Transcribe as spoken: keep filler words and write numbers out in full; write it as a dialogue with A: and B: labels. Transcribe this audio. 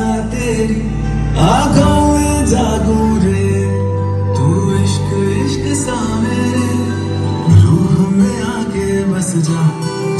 A: तेरी आंखों में जागू रे, तू इश्क इश्क सा मेरे रूह में आके बस जा।